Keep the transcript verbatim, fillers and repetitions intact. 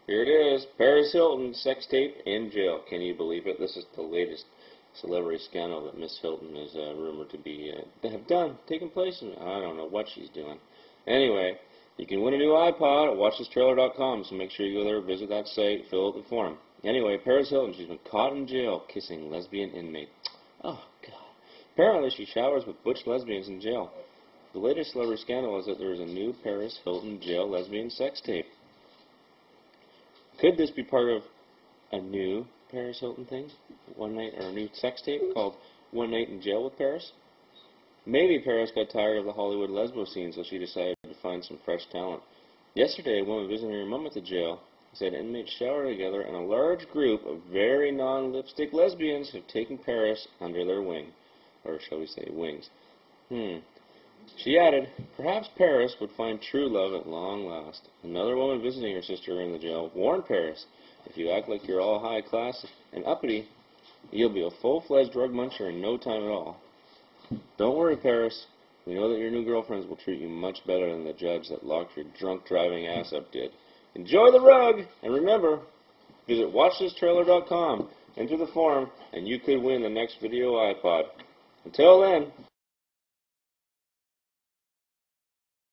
Here it is. Paris Hilton sex tape in jail. Can you believe it? This is the latest celebrity scandal that Miss Hilton is uh, rumored to be uh, have done, taken place. In, I don't know what she's doing. Anyway, you can win a new iPod at watch this trailer dot com, so make sure you go there, visit that site, fill out the form. Anyway, Paris Hilton, she's been caught in jail kissing lesbian inmate. Oh, God. Apparently, she showers with butch lesbians in jail. The latest celebrity scandal is that there is a new Paris Hilton jail lesbian sex tape. Could this be part of a new Paris Hilton thing? One night, or a new sex tape called One Night in Jail with Paris? Maybe Paris got tired of the Hollywood lesbo scene, so she decided to find some fresh talent. Yesterday, a woman visiting her mom at the jail said inmates shower together, and a large group of very non-lipstick lesbians have taken Paris under their wing. Or shall we say, wings. Hmm. She added, perhaps Paris would find true love at long last. Another woman visiting her sister in the jail warned Paris, if you act like you're all high class and uppity, you'll be a full-fledged drug muncher in no time at all. Don't worry, Paris. We know that your new girlfriends will treat you much better than the judge that locked your drunk driving ass up did. Enjoy the rug, and remember, visit watch this trailer dot com, enter the form, and you could win the next video iPod. Until then,